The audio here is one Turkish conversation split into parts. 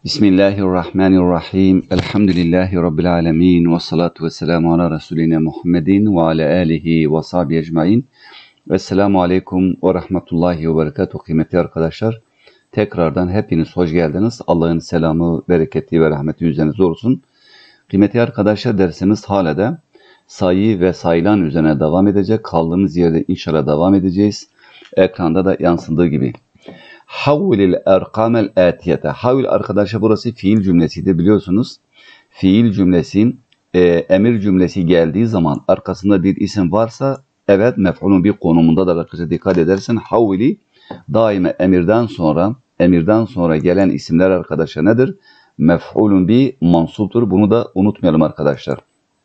Bismillahirrahmanirrahim. Elhamdülillahi Rabbil alemin. Ve salatu ve selamu ala Resulina Muhammedin ve ala alihi ve sahbihi ecmain. Vesselamu aleyküm ve rahmetullahi ve berekatuhu. Kıymetli arkadaşlar, tekrardan hepiniz hoş geldiniz. Allah'ın selamı, bereketi ve rahmeti üzerinize olsun. Kıymetli arkadaşlar, dersimiz hala da sayı ve sayılan üzerine devam edecek. Kaldığımız yerde inşallah devam edeceğiz. Ekranda da yansıdığı gibi. Havvilil erkamel atiyete. Havvil arkadaşlar burası fiil cümlesiydi biliyorsunuz. Fiil cümlesi, emir cümlesi geldiği zaman arkasında bir isim varsa evet mef'ulun bir konumunda da arkadaşlar dikkat edersen havvili daima emirden sonra gelen isimler arkadaşlar nedir? Mef'ulun bir mansuptur. Bunu da unutmayalım arkadaşlar.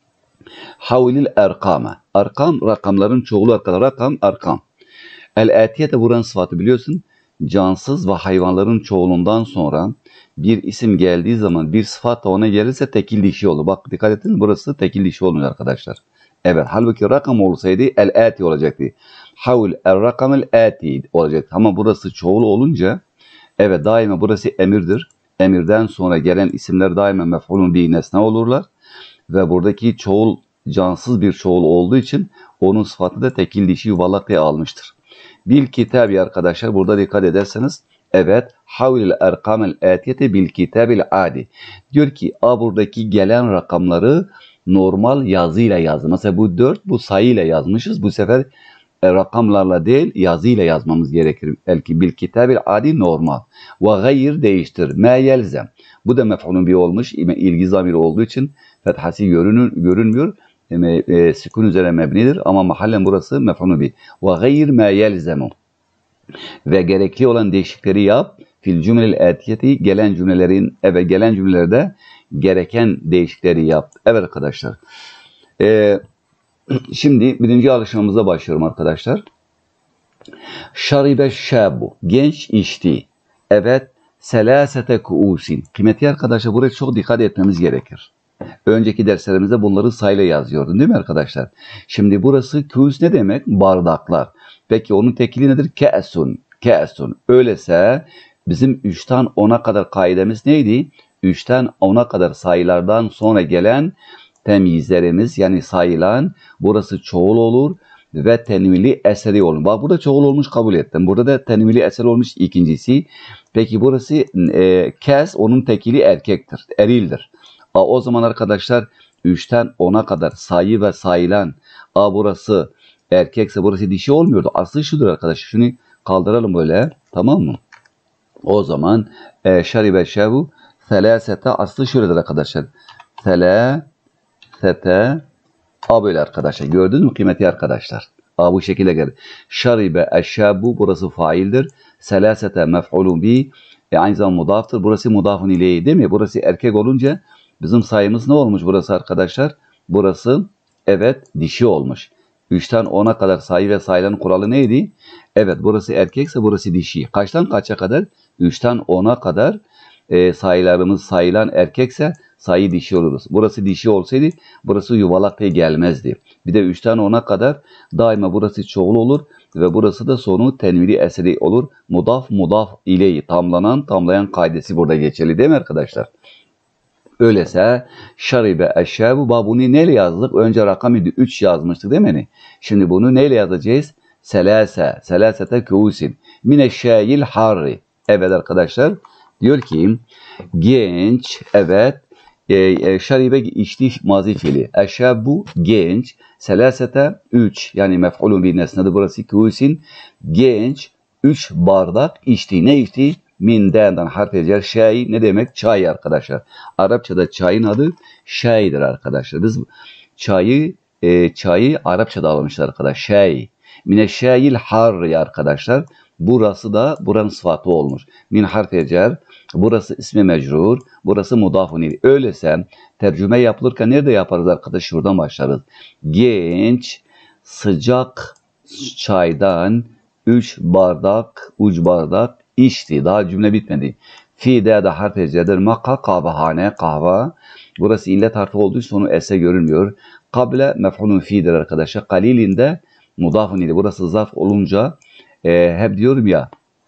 Havvilil erkame. Arkam rakamların çoğulu arkadaşlar. Arkam. El atiyete buranın sıfatı biliyorsun. Cansız ve hayvanların çoğulundan sonra bir isim geldiği zaman bir sıfat da ona gelirse tekil dişi olur. Bak dikkat edin, burası tekil dişi olmuyor arkadaşlar. Evet, halbuki rakam olsaydı el-ati olacaktı. Havl el-rakam el-ati olacaktı. Ama burası çoğul olunca evet daima burası emirdir. Emirden sonra gelen isimler daima mef'ulun bir nesne olurlar. Ve buradaki çoğul cansız bir çoğul olduğu için onun sıfatı da tekil dişi yuvarlak diye almıştır. Bil kitabi arkadaşlar burada dikkat ederseniz evet havlil erkamel atiyete bil kitabil adi. Diyor ki buradaki gelen rakamları normal yazıyla yazdı. Mesela bu 4 bu sayıyla yazmışız. Bu sefer rakamlarla değil yazıyla yazmamız gerekir. Belki bil kitabil adi normal. Ve gayr değiştir. Ma yelzem. Bu da mef'ulun bir olmuş. İlgi zamiri olduğu için fethasi görünmüyor. Sükun üzerine mebnidir ama mahallen burası mef'ulun bir. Ve gayr ma yelzemu. Ve gerekli olan değişiklikleri yap. Fil cümlel atiyeti gelen cümlelerde gereken değişiklikleri yap. Evet arkadaşlar. Şimdi birinci alışmamıza başlıyorum arkadaşlar. Şaribe şabu. Genç içti. Evet. Selasete kuusin. Kıymetli arkadaşlar buraya çok dikkat etmemiz gerekir. Önceki derslerimizde bunları sayıyla yazıyordun değil mi arkadaşlar? Şimdi burası kuus ne demek? Bardaklar. Peki onun tekili nedir? Ke'sun. Ke'sun. Öyleyse bizim 3'ten 10'a kadar kaidemiz neydi? 3'ten 10'a kadar sayılardan sonra gelen temyizlerimiz yani sayılan burası çoğul olur ve tenvili eseri olur. Bak burada çoğul olmuş kabul ettim. Burada da tenvili eseri olmuş ikincisi. Peki burası kes onun tekili erkektir. Erildir. O zaman arkadaşlar 3'ten 10'a kadar sayı ve sayılan burası erkekse burası dişi olmuyordu. Aslı şudur arkadaşlar. Şunu kaldıralım böyle. Tamam mı? O zaman şaribe şevu selasete aslı şöyledir arkadaşlar. Selasete böyle arkadaşlar. Gördünüz mü kıymetli arkadaşlar? Bu şekilde geldi. Şaribe eşşabu burası faildir. Selasete mef'ulun bi aynı zamanda mudaftır. Burası mudafun ileyhi değil mi? Burası erkek olunca bizim sayımız ne olmuş burası arkadaşlar? Burası evet dişi olmuş. 3'ten 10'a kadar sayı ve sayıların kuralı neydi? Evet burası erkekse burası dişi. Kaçtan kaça kadar? 3'ten 10'a kadar sayılarımız sayılan erkekse sayı dişi oluruz. Burası dişi olsaydı burası yuvarlak diye gelmezdi. Bir de 3'ten 10'a kadar daima burası çoğul olur ve burası da sonu tenvili eseri olur. Mudaf ileyhi tamlayan kaidesi burada geçerli değil mi arkadaşlar? Öyleyse şaribe eşşabu bunu neyle yazdık? Önce rakam 3 yazmıştık değil mi? Şimdi bunu neyle yazacağız? Selasete kuusin mineşşayil harri. Evet arkadaşlar diyor ki genç evet şaribe içti mazi fiili. Eşşabu genç. Selasete 3 yani mef'ulun bir nesnedir burası kuusin. Genç 3 bardak içti. Ne içti? Min'den harf eder. Şay ne demek? Çay arkadaşlar. Arapçada çayın adı şaydır arkadaşlar. Biz çayı Arapçada almışlar arkadaşlar. Şay. Mineşşayil harri arkadaşlar. Burası da buranın sıfatı olmuş. Min harf eder. Burası ismi mecrur. Burası mudafun ileyh. Öyleyse tercüme yapılırken nerede yaparız arkadaşlar? Şuradan başlarız. Genç sıcak çaydan 3 bardak içti. Daha cümle bitmedi. Fi'de de harf ecedir. Maka kahvehane kahve. Burası illet harfi olduğu için sonu ese görünmüyor. Kable mef'ulun fi'dir arkadaşlar. Kalilinde mudafun ile burası zarf olunca hep diyorum ya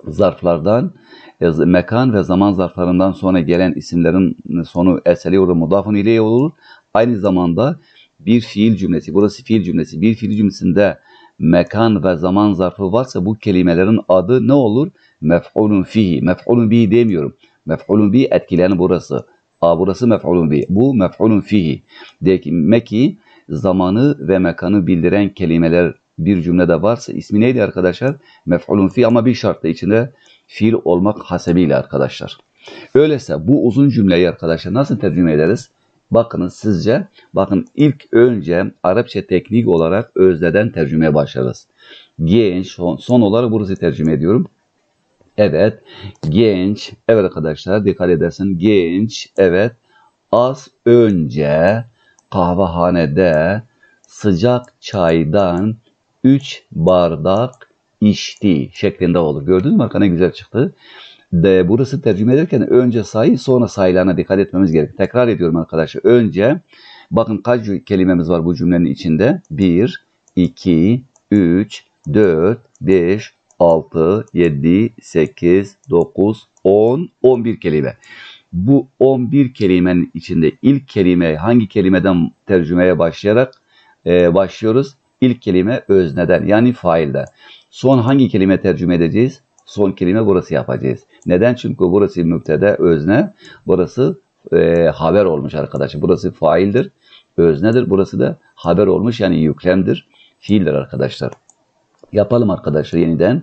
zarflardan mekan ve zaman zarflarından sonra gelen isimlerin sonu eseli olur, mudafun ileyh olur. Aynı zamanda bir fiil cümlesi, burası fiil cümlesi. Bir fiil cümlesinde mekan ve zaman zarfı varsa bu kelimelerin adı ne olur? Mef'ulun fihi. Mef'ulun bihi demiyorum. Mef'ulun bihi etkileyen burası. Burası mef'ulun bihi. Bu mef'ulun fihi. Demek ki zamanı ve mekanı bildiren kelimeler bir cümlede varsa ismi neydi arkadaşlar? Mef'ulun fihi, ama bir şartla içinde fiil olmak hasebiyle arkadaşlar. Öyleyse bu uzun cümleyi arkadaşlar nasıl tercüme ederiz? Bakınız sizce, bakın ilk önce Arapça teknik olarak özneden tercümeye başlarız. Genç, son olarak burası tercüme ediyorum. Evet, genç, evet arkadaşlar dikkat edersin. Genç, evet, az önce kahvehanede sıcak çaydan 3 bardak içti şeklinde olur. Gördünüz mü? Arkana güzel çıktı. Burası tercüme ederken önce sayı sonra sayılarına dikkat etmemiz gerekir. Tekrar ediyorum arkadaşlar. Önce bakın kaç kelimemiz var bu cümlenin içinde? 1, 2, 3, 4, 5, 6, 7, 8, 9, 10, 11 kelime. Bu 11 kelimenin içinde ilk kelime hangi kelimeden tercümeye başlıyoruz? İlk kelime özneden yani failden. Son hangi kelime tercüme edeceğiz? Son kelime burası yapacağız. Neden? Çünkü burası mübteda özne. Burası haber olmuş arkadaşlar. Burası faildir. Öznedir. Burası da haber olmuş yani yüklemdir. Fiildir arkadaşlar. Yapalım arkadaşlar yeniden.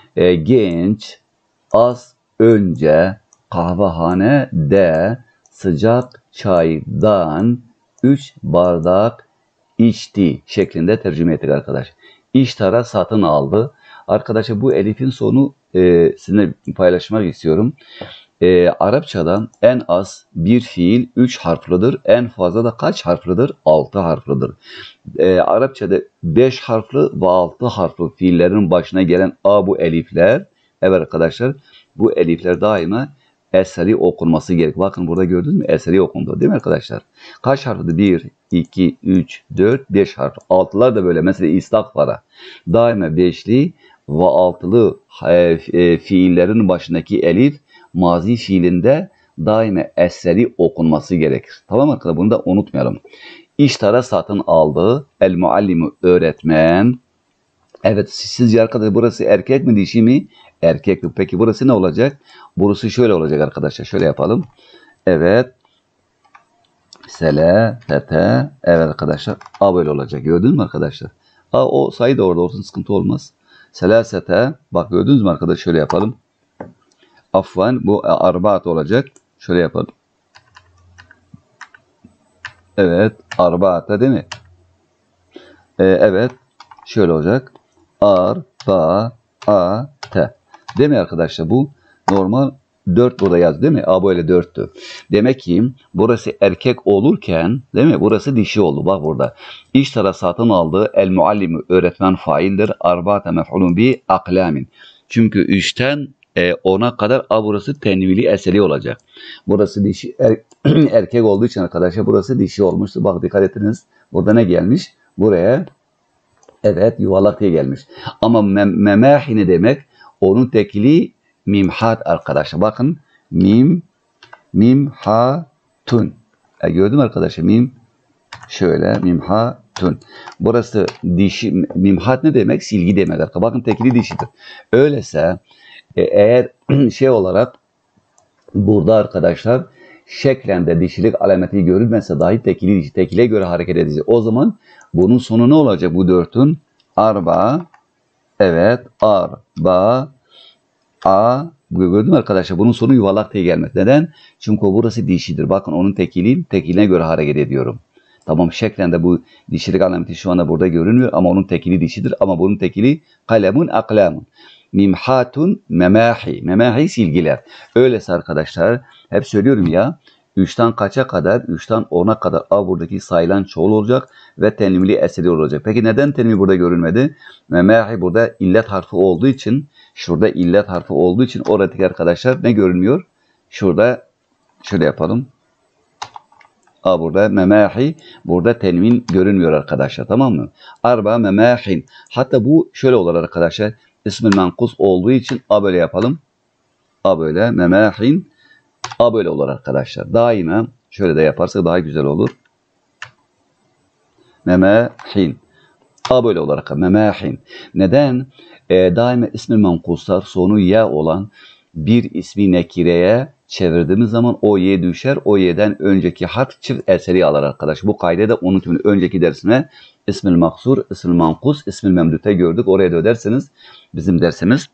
Genç az önce kahvehanede sıcak çaydan 3 bardak içti şeklinde tercüme ettik arkadaşlar. İştara satın aldı. Arkadaşlar bu elifin sonu sizinle paylaşmak istiyorum. Arapçada en az bir fiil 3 harflidir. En fazla da kaç harflidir? 6 harflidir. Arapçada 5 harfli ve 6 harfli fiillerin başına gelen bu elifler, evet arkadaşlar bu elifler daima eseri okunması gerek. Bakın burada gördünüz mü? Eseri okundu değil mi arkadaşlar? Kaç harflidir? 1, 2, 3, 4, 5 harf. Altılar da böyle. Mesela istakfara. Daima beşli ve altılı fiillerin başındaki elif mazi fiilinde daima eseri okunması gerekir. Tamam arkadaşlar? Bunu da unutmayalım. İştara satın aldı. El muallimu öğretmen. Evet sizce arkadaşlar burası erkek mi dişi mi? Erkek mi? Peki burası ne olacak? Burası şöyle olacak arkadaşlar. Şöyle yapalım. Evet. Selefete. Evet arkadaşlar. Böyle olacak. Gördünüz mü arkadaşlar? O sayı da orada olsun. Sıkıntı olmaz. Selasete. Bak gördünüz mü arkadaşlar? Şöyle yapalım. Afvan. Bu arbaat olacak. Şöyle yapalım. Evet. Arbaata değil mi? Evet. Şöyle olacak. Arbaate. Değil mi arkadaşlar? Bu normal 4 burada yaz değil mi? Böyle 4'tü. Demek ki burası erkek olurken değil mi? Burası dişi oldu. Bak burada. İştara satın aldı. El muallimu öğretmen faildir. Arbaate mef'ulun bi aklamin. Çünkü 3'ten 10'a kadar burası tenvili eseri olacak. Burası dişi erkek olduğu için arkadaşlar burası dişi olmuştu. Bak dikkat ettiniz. Burada ne gelmiş? Buraya evet yuvarlak diye gelmiş. Ama memahi ne demek? Onun tekili mimhat arkadaşlar. Bakın mimhatun. Gördün mü arkadaşlar? Şöyle mimhatun. Burası dişi. Mimhat ne demek? Silgi demek arkadaşlar. Bakın tekili dişidir. Öyleyse eğer şey olarak burada arkadaşlar şeklinde dişilik alameti görülmezse dahi tekili dişi. Tekile göre hareket edeceğiz. O zaman bunun sonu ne olacak bu 4'ün? Arba. Evet. Arba. Gördün mü arkadaşlar? Bunun sonu yuvarlak diye gelmez. Neden? Çünkü burası dişidir. Bakın onun tekiline göre hareket ediyorum. Tamam şeklinde bu dişilik alameti şu anda burada görünmüyor ama onun tekili dişidir. Ama bunun tekili kalemun aklamun. Mimhatun memahi. Memahi silgiler. Öyleyse arkadaşlar hep söylüyorum ya 3'ten kaça kadar? 3'ten 10'a kadar buradaki sayılan çoğul olacak ve tenvili eseri olacak. Peki neden tenvil burada görülmedi? Memahi burada illet harfi olduğu için şurada illet harfi olduğu için oradaki arkadaşlar ne görünmüyor? Şurada şöyle yapalım. Burada memahi, burada tenvin görünmüyor arkadaşlar, tamam mı? Arba memahin. Hatta bu şöyle olur arkadaşlar. İsmül menkus olduğu için a böyle yapalım. A böyle. Memahin. A böyle olur arkadaşlar. Daima şöyle de yaparsak daha güzel olur. Memahin. A böyle olarak memahin. Neden? Daima ismi menkuslar sonu ya olan bir ismi nekireye çevirdiğimiz zaman o ye düşer. O ye'den önceki harf çift eseri alır arkadaş. Bu kaydı da unutmayın. Önceki dersime ismil maksur, ismil mankus, ismil memdute gördük. Oraya da öderseniz bizim dersimiz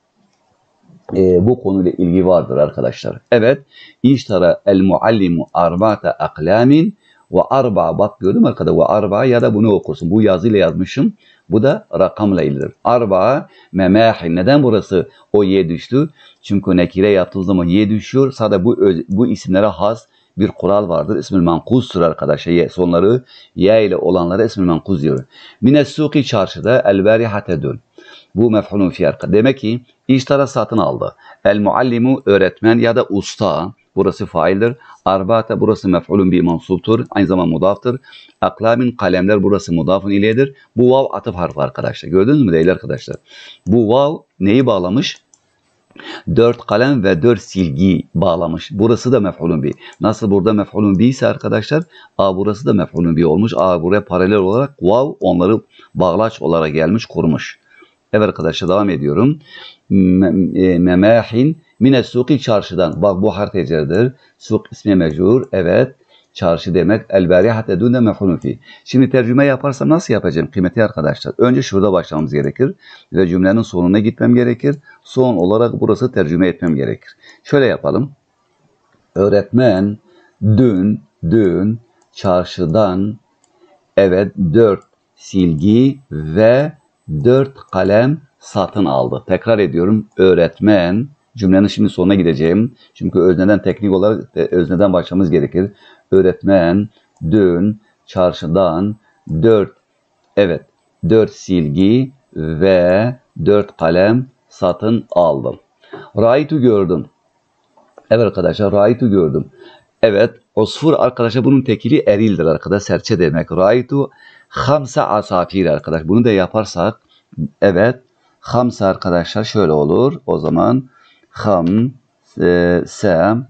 bu konuyla ilgi vardır arkadaşlar. Evet. İştara el muallimu arba'ata aklamin ve arba, bak gördüm arkada ve arba ya da bunu okursun. Bu yazıyla yazmışım. Bu da rakamla ilgilidir. Arba memahin. Neden burası o ye düştü? Çünkü nekire yaptığımız zaman ye düşüyor. Sadece bu isimlere has bir kural vardır. İsmül mankustur arkadaşlar. Sonları ye ile olanlara ismül mankuz diyor. Mines suki çarşıda el berihate dön. Bu mef'ulun fi arka. Demek ki iştara satın aldı. El muallimu öğretmen ya da usta. Burası faildir. Arba'ata burası mef'ulun bi mansuptur. Aynı zamanda mudaftır. Aklamin kalemler burası mudafun iledir. Bu vav atıf harfi arkadaşlar. Gördünüz mü değil arkadaşlar? Bu vav neyi bağlamış? 4 kalem ve 4 silgi bağlamış. Burası da mef'ulun bi. Nasıl burada mef'ulun bi ise arkadaşlar a burası da mef'ulun bi olmuş. A buraya paralel olarak vav onları bağlaç olarak gelmiş kurmuş. Evet arkadaşlar devam ediyorum. Memahin mine suki çarşıdan. Bak bu harf eceridir. Suk ismi mecrur. Evet. Çarşı demek. El berihate dune mef'ulun fi. Şimdi tercüme yaparsam nasıl yapacağım kıymetli arkadaşlar? Önce şurada başlamamız gerekir. Ve cümlenin sonuna gitmem gerekir. Son olarak burası tercüme etmem gerekir. Şöyle yapalım. Öğretmen dün çarşıdan evet 4 silgi ve 4 kalem satın aldı. Tekrar ediyorum. Öğretmen, cümlenin şimdi sonuna gideceğim. Çünkü özneden teknik olarak özneden başlamamız gerekir. Öğretmen dün çarşıdan 4 silgi ve 4 kalem satın aldım. Raitu gördüm. Evet arkadaşlar raitu gördüm. Evet, osfur arkadaşlar bunun tekili erildir arkadaşlar. Serçe demek. Raitu hamsa asafir arkadaş. Bunu da yaparsak evet hamsa arkadaşlar şöyle olur. O zaman hamse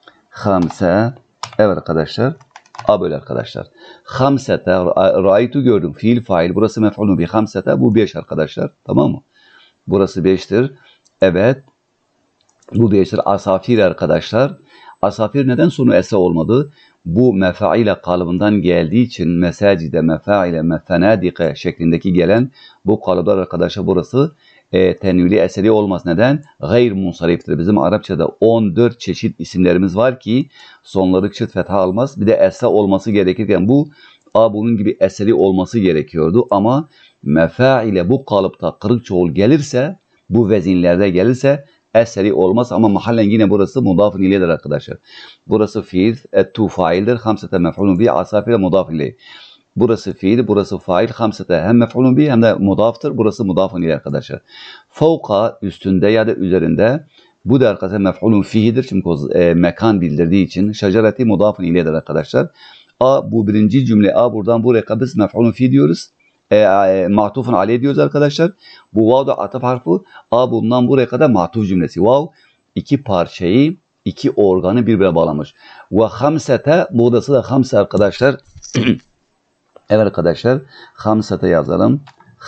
evet arkadaşlar a böyle arkadaşlar. Hamsete raitu gördüm. Fiil fail. Burası mef'ulun bi hamsete. Bu 5 arkadaşlar. Tamam mı? Burası 5'tir. Evet. Bu 5'tir. Asafir arkadaşlar. Asafir neden sonu ese olmadı? Bu mefaile kalıbından geldiği için mesacide mefaile mefenadike şeklindeki gelen bu kalıplar arkadaşlar burası tenvili eseri olmaz. Neden? Gayr munsariftir. Bizim Arapçada 14 çeşit isimlerimiz var ki sonları çift fetha almaz. Bir de ese olması gerekirken bu bunun gibi eseri olması gerekiyordu. Ama mefaile bu kalıpta kırık çoğul gelirse bu vezinlerde gelirse eseri olmaz ama mahallen yine burası mudafın ileydir arkadaşlar. Burası fiil, ettu faildir. Hamsete mef'ulun bi asafire mudaf ileyh. Burası fiil, burası fail. Hamsete hem mef'ulun bi hem de mudaftır. Burası mudafın ileyh arkadaşlar. Fevka üstünde ya da üzerinde. Bu da arkadaşlar mef'ulun fihidir. Çünkü mekan bildirdiği için. Şecereti mudafın ileydir arkadaşlar. Bu birinci cümle. Buradan buraya biz mef'ulun fi diyoruz. Matufun aleyh diyoruz arkadaşlar. Bu vav da atıf harfi. Bundan buraya kadar matuf cümlesi. Vav iki parçayı, iki organı birbirine bağlamış. Ve hamsete, burası da hamse arkadaşlar. Evet arkadaşlar. Hamsete yazalım.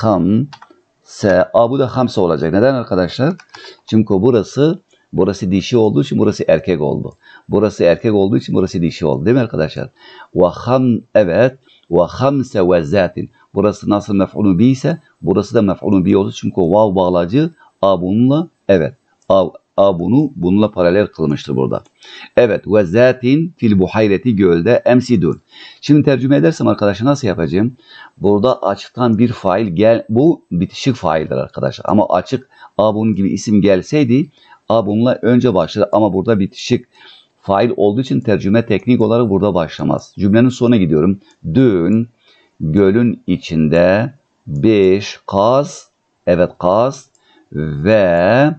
Hamse. Bu da hamse olacak. Neden arkadaşlar? Çünkü burası dişi olduğu için burası erkek oldu. Burası erkek olduğu için burası dişi oldu. Değil mi arkadaşlar? Evet. Ve hamse ve zatin. Burası nasıl mef'ulun bi ise burası da mef'ulun bi oldu. Çünkü vav bağlacı bununla evet. Bununla paralel kılmıştır burada. Evet. Ve zatin fil buhayreti gölde emsidun. Şimdi tercüme edersem arkadaşlar nasıl yapacağım? Burada açıktan bir fail bu bitişik faildir arkadaşlar. Ama açık bunun gibi isim gelseydi bununla önce başlar ama burada bitişik fail olduğu için tercüme teknik olarak burada başlamaz. Cümlenin sonuna gidiyorum. Dün gölün içinde 5 kaz ve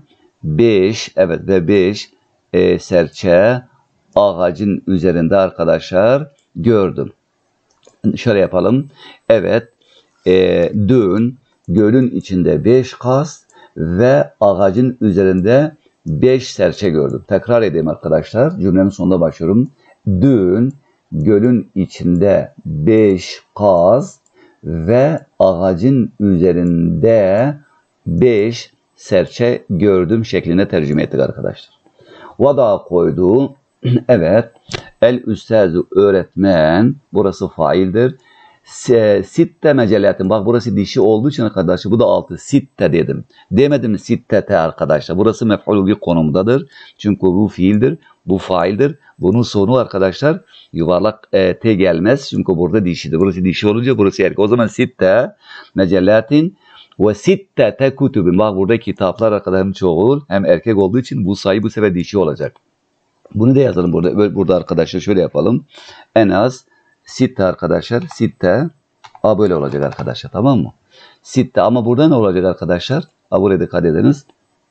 5 serçe ağacın üzerinde arkadaşlar gördüm. Şöyle yapalım. Evet dün gölün içinde 5 kaz ve ağacın üzerinde 5 serçe gördüm. Tekrar edeyim arkadaşlar. Cümlenin sonunda başlıyorum. Dün gölün içinde 5 kaz ve ağacın üzerinde 5 serçe gördüm şeklinde tercüme ettik arkadaşlar. Vada koydu. Evet. El üstazı öğretmen. Burası faildir. Sitte mecelatin. Bak burası dişi olduğu için arkadaşlar bu da 6. Sitte dedim. Demedim sittete arkadaşlar. Burası mef'ulü bir konumdadır. Çünkü bu fiildir. Bu faildir. Bunun sonu arkadaşlar yuvarlak t gelmez. Çünkü burada dişidir. Burası dişi olunca burası erkek. O zaman sitte mecelatin ve sittete kutubun. Bak burada kitaplar arkadaşlar hem çoğul hem erkek olduğu için bu sayı bu sefer dişi olacak. Bunu da yazalım burada. Burada arkadaşlar şöyle yapalım. En az sitte arkadaşlar. Sitte. A böyle olacak arkadaşlar. Tamam mı? Sitte. Ama burada ne olacak arkadaşlar? A buraya dikkat ediniz.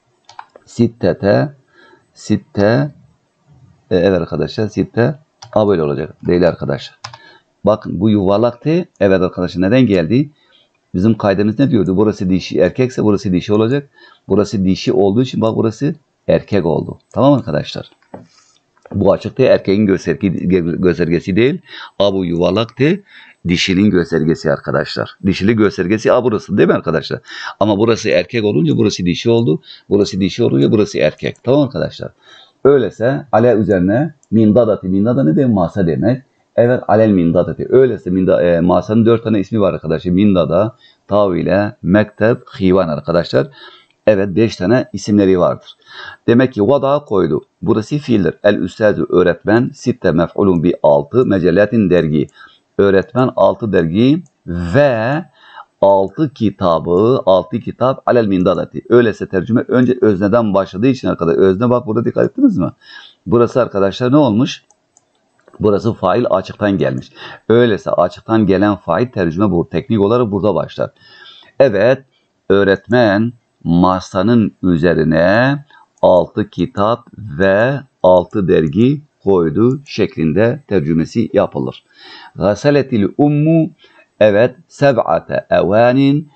Sittete. Sitte. Evet arkadaşlar. Sitte. A böyle olacak. Değil arkadaşlar. Bakın bu yuvarlak T. Evet arkadaşlar. Neden geldi? Bizim kaydımız ne diyordu? Burası dişi erkekse burası dişi olacak. Burası dişi olduğu için bak burası erkek oldu. Tamam arkadaşlar. Bu açık erkeğin göstergesi değil. A bu yuvarlak dişinin göstergesi arkadaşlar. Dişili göstergesi A burası değil mi arkadaşlar? Ama burası erkek olunca burası dişi oldu. Burası dişi olunca burası erkek. Tamam arkadaşlar. Öyleyse ale üzerine mindadati. Mindada ne demek? Masa demek. Evet alel mindadati. Öyleyse masanın 4 tane ismi var arkadaşlar. Mindada, tavile, mektep, hivan arkadaşlar. Evet 5 tane isimleri vardır. Demek ki vada koydu. Burası fiildir. El üstazı öğretmen. Sitte mef'ulun bi 6. Mecelatin dergi. Öğretmen 6 dergi ve 6 kitabı 6 kitap alel mindadati. Öyleyse tercüme önce özneden başladığı için arkadaşlar. Özne bak burada dikkat ettiniz mi? Burası arkadaşlar ne olmuş? Burası fail açıktan gelmiş. Öyleyse açıktan gelen fail tercüme bu. Teknik olarak burada başlar. Evet öğretmen masanın üzerine 6 kitap ve 6 dergi koydu şeklinde tercümesi yapılır. Gasaletil ummu evet seb'ate evanin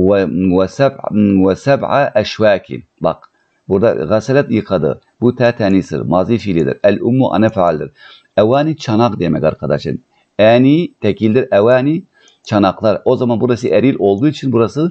ve seb'a eşvakin. Bak burada gasalet yıkadı. Bu tenisir, mazi fiilidir. El ummu ana faaldir. Evani çanak demek arkadaşlar. Eni tekildir. Evani çanaklar. O zaman burası eril olduğu için burası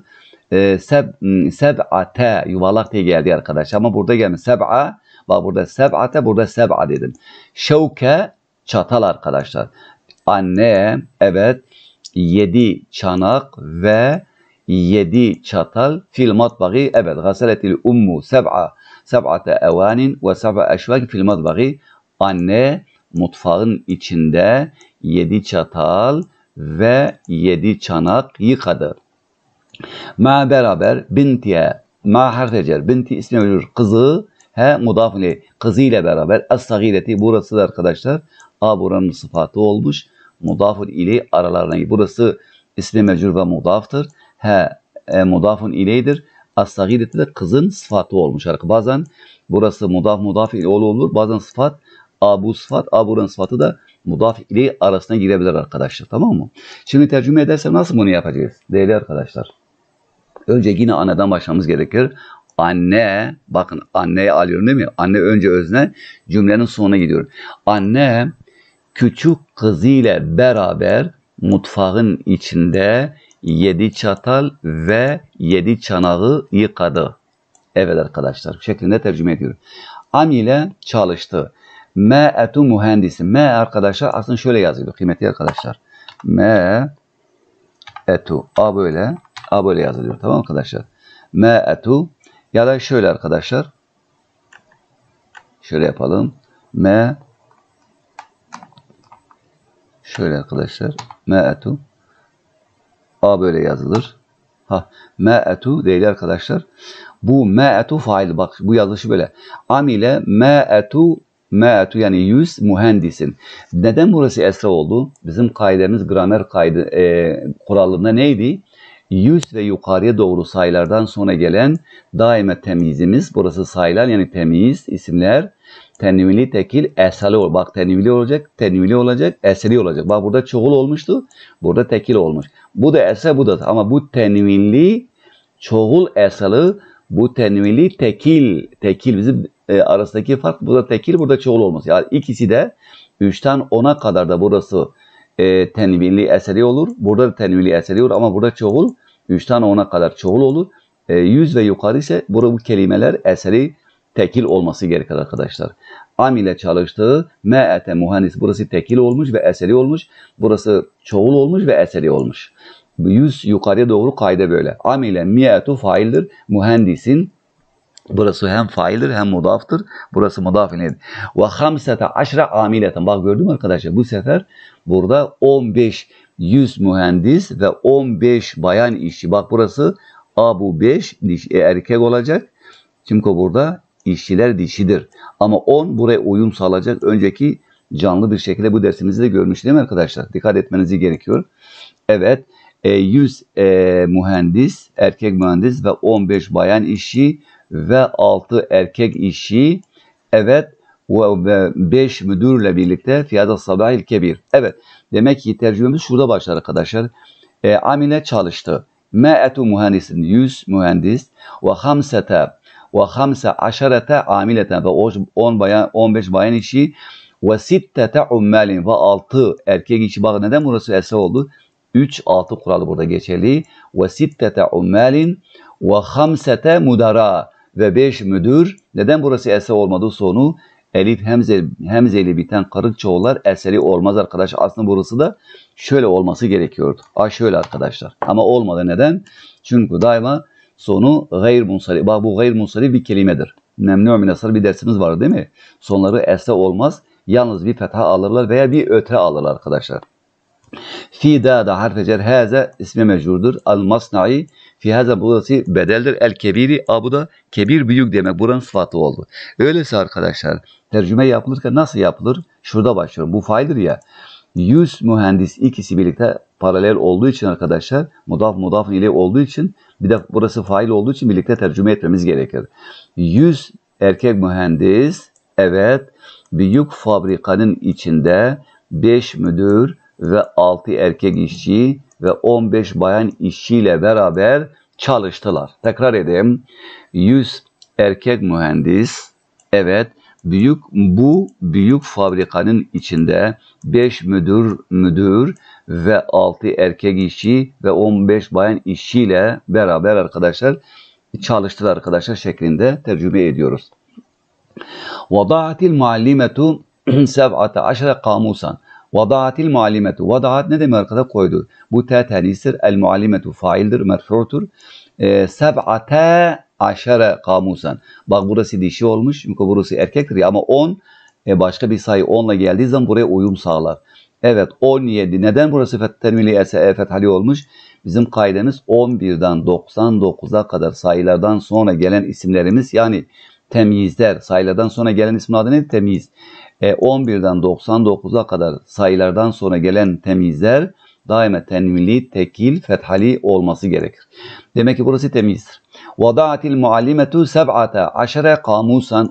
seb'ate yuvarlak diye geldi arkadaşlar. Ama burada gelmiş seb'a. Bak burada seb'ate burada seb'a dedim. Şevke çatal arkadaşlar. Anne evet 7 çanak ve 7 çatal fil matbagi. Evet gasaletil ummu seb'ate evanin ve seb'a eşvak fil matbagi. Anne mutfağın içinde 7 çatal ve 7 çanak yıkadı. Ma beraber bintiye ma harfecer binti ismi veriyor kızı he mudafile kızı ile beraber as-sagireti burası da arkadaşlar a buranın sıfatı olmuş mudafun ile aralarına burası ismi mecrur ve mudaftır he mudafun ileydir as-sagireti de kızın sıfatı olmuş bazen burası mudaf ile olur bazen sıfat a bu sıfat a buranın sıfatı da mudaf ile arasına girebilir arkadaşlar tamam mı? Şimdi tercüme edersem nasıl bunu yapacağız değerli arkadaşlar? Önce yine anneden başlamamız gerekir. Anne, bakın anneyi alıyorum değil mi? Anne önce özne, cümlenin sonuna gidiyor. Anne küçük kızıyla beraber mutfağın içinde 7 çatal ve 7 çanağı yıkadı. Evet arkadaşlar, bu şeklinde tercüme ediyorum. Amile çalıştı. Me'etu mühendisi. Me arkadaşlar aslında şöyle yazılıyor kıymetli arkadaşlar. Me'etu. A böyle. A böyle yazılıyor. Tamam arkadaşlar. Me'etu ya da şöyle arkadaşlar. Şöyle yapalım. Şöyle arkadaşlar. Me'etu. A böyle yazılır. Me'etu değil arkadaşlar. Bu me'etu fail. Bak bu yazılışı böyle. Amile me'etu yani 100 mühendisin. Neden burası esra oldu? Bizim kaidemiz gramer kaydı kuralında neydi? 100 ve yukarıya doğru sayılardan sonra gelen daima temyizimiz. Burası sayılar yani temyiz isimler. Tenvili tekil esali olur. Bak tenvili olacak, esali olacak. Bak burada çoğul olmuştu. Burada tekil olmuş. Bu da esra bu da ama bu tenvili çoğul esalı Bu tenvili tekil. Tekil bizim arasındaki fark. Burada tekil, burada çoğul olması. Yani ikisi de 3'ten 10'a kadar da burası tenvili eseri olur. Burada da tenvili eseri olur ama burada çoğul 3'ten 10'a kadar çoğul olur. 100 ve yukarı ise bu kelimeler eseri tekil olması gerekir arkadaşlar. Amile çalıştığı, me'ete mühendis, burası tekil olmuş ve eseri olmuş. Burası çoğul olmuş ve eseri olmuş. 100 yukarıya doğru kayda böyle. Amile mi'etu faildir. Mühendisin, burası hem faildir hem mudaftır. Burası mudaf ilayhi. Ve 15 amileten. Bak gördün mü arkadaşlar? Bu sefer burada 15 100 mühendis ve 15 bayan işçi. Bak burası bu 5 erkek olacak. Çünkü burada işçiler dişidir. Ama 10 buraya uyum sağlayacak. Önceki canlı bir şekilde bu dersimizde de görmüş değil mi arkadaşlar? Dikkat etmenizi gerekiyor. Evet. 100 mühendis, erkek mühendis ve 15 bayan işçi ve 6 erkek işçi. Evet. Ve 5 müdürle birlikte fiyada sabahil kebir. Evet. Demek ki tercümemiz şurada başlar arkadaşlar. Amile çalıştı. Me'etu mühendisin, 100 mühendis ve 15 amileten ve 10 bayan, 15 bayan işi ve 6 ummalin ve 6 erkek işi. Bak neden burası esre oldu? 3-6 kuralı burada geçerli. Ve 6 ummalin ve 5 mudara ve 5 müdür. Neden burası esre olmadı sonu? Elif hemzeyle biten karık çoğullar eseri olmaz arkadaş. Aslında burası da şöyle olması gerekiyordu. Şöyle arkadaşlar. Ama olmadı. Neden? Çünkü daima sonu gayr munsarif. Bak bu gayr munsarif bir kelimedir. Memnu min asar bir dersimiz var değil mi? Sonları esre olmaz. Yalnız bir fetha alırlar veya bir ötre alırlar arkadaşlar. Fi da harf cer haza ismi mecrurdur. Al masnai fi haza burası bedeldir. El kebiri bu da kebir büyük demek. Buranın sıfatı oldu. Öyleyse arkadaşlar tercüme yapılırken nasıl yapılır? Şurada başlıyorum. Bu faildir ya. 100 mühendis ikisi birlikte paralel olduğu için arkadaşlar mudaf ile olduğu için bir de burası fail olduğu için birlikte tercüme etmemiz gerekir. 100 erkek mühendis evet büyük fabrikanın içinde 5 müdür ve 6 erkek işçi ve 15 bayan işçiyle beraber çalıştılar. Tekrar edeyim. 100 erkek mühendis evet büyük fabrikanın içinde 5 müdür ve 6 erkek işçi ve 15 bayan işçiyle beraber arkadaşlar çalıştılar arkadaşlar şeklinde tercüme ediyoruz. Vada'atil muallimetu 17 kamusan. Vada'atil muallimetu. Vada'at ne demek arkadaşlar? Koydu. Bu tenisir. El muallimetu faildir, merfu'tur. 17 kamusan. Bak burası dişi olmuş. Çünkü burası erkektir ya ama 10 başka bir sayı 10'la geldiği zaman buraya uyum sağlar. Evet 17. Neden burası termili fethali olmuş? Bizim kaidemiz 11'den 99'a kadar sayılardan sonra gelen isimlerimiz yani temyizler. Sayılardan sonra gelen ismin adı nedir? Temyiz. 11'den 99'a kadar sayılardan sonra gelen temyizler daima tenvili, tekil, fethali olması gerekir. Demek ki burası temizdir. Vada'atil muallimetu 17 kamusan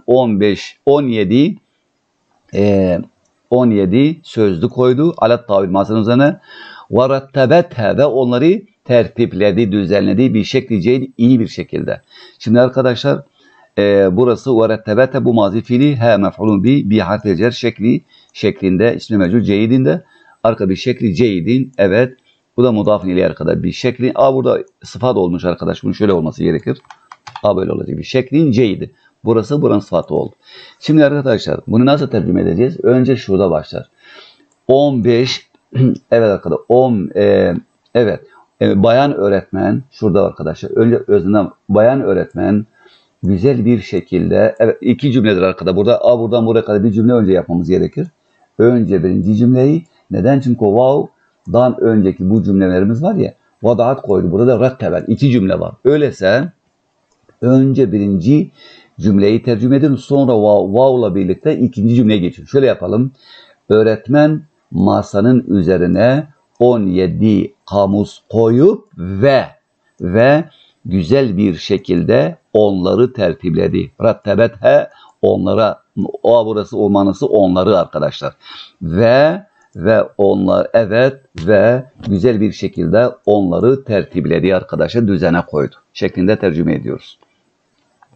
17 sözlü koydu. Alat tavil masanın üzerine. Ve rattebethe ve onları tertipledi, düzenledi bir şekli iyi bir şekilde. Şimdi arkadaşlar burası ve rattebethe bu mazi fiili mef'ulun bir harf-i cer şeklinde ismi mecrur ceydinde arka bir şekli ceydin evet bu da mudafın ile arkada bir şekli burada sıfat olmuş arkadaş bunun şöyle olması gerekir. Böyle olacak bir şeklin ceydi. Burası buranın sıfatı oldu. Şimdi arkadaşlar bunu nasıl tercüme edeceğiz? Önce şurada başlar. 15 evet arkadaşlar evet bayan öğretmen şurada arkadaşlar. Önce özünden bayan öğretmen güzel bir şekilde evet iki cümledir arkada. Buradan buraya kadar bir cümle önce yapmamız gerekir. Önce birinci cümleyi neden? Çünkü vav'dan önceki bu cümlelerimiz var ya vadaat koydu. Burada da rattebel iki cümle var. Öyleyse önce birinci cümleyi tercüme edin. Sonra vav'la birlikte ikinci cümleye geçin. Şöyle yapalım. Öğretmen masanın üzerine 17 kamus koyup ve güzel bir şekilde onları tertipledi. Rattebethe onlara burası o manası onları arkadaşlar. Ve onlar evet ve güzel bir şekilde onları tertipledi arkadaşlar düzene koydu. Şeklinde tercüme ediyoruz.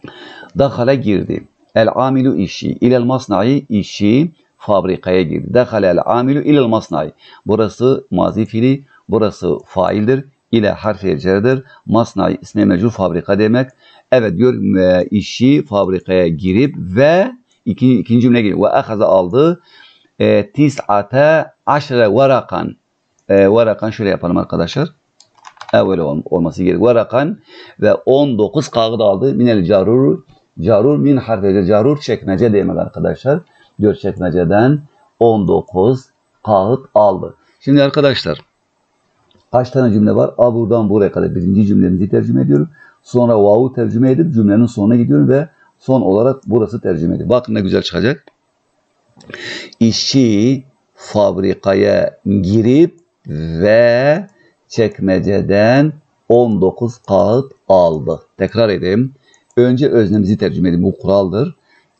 Dakhala girdi. El amilu işi. İlel masnai işi fabrikaya girdi. Dakhala el amilu ilel masnai. Burası mazi fiili. Burası faildir. İle harfi cerdir. Masnai ismi mecrur fabrika demek. Evet diyor işi fabrikaya girip ve ikinci cümle geliyor. Ve ahaza aldı. Tis'ate aşre varakan. Varakan şöyle yapalım arkadaşlar. Evvel olması gerekiyor. Varakan ve 19 kağıt aldı. Minel carur. Carur min harfi carur çekmece demek arkadaşlar. Diyor çekmeceden 19 kağıt aldı. Şimdi arkadaşlar kaç tane cümle var? Buradan buraya kadar birinci cümlemizi tercüme ediyorum. Sonra vav'u tercüme edip cümlenin sonuna gidiyorum ve son olarak burası tercüme ediyorum. Bakın ne güzel çıkacak. İşçi fabrikaya girip ve çekmeceden 19 kağıt aldı. Tekrar edeyim. Önce öznemizi tercüme edeyim. Bu kuraldır.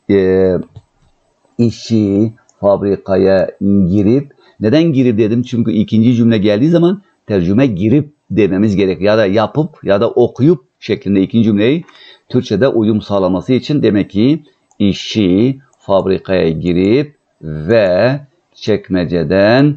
İşçi fabrikaya girip, neden girip dedim? Çünkü ikinci cümle geldiği zaman tercüme girip dememiz gerek. Ya da yapıp ya da okuyup şeklinde ikinci cümleyi Türkçe'de uyum sağlaması için demek ki işçi fabrikaya girip ve çekmeceden